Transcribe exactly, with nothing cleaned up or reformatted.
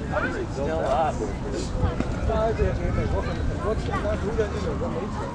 Still up. 他这给美国很很多钱，他如果这美国没钱。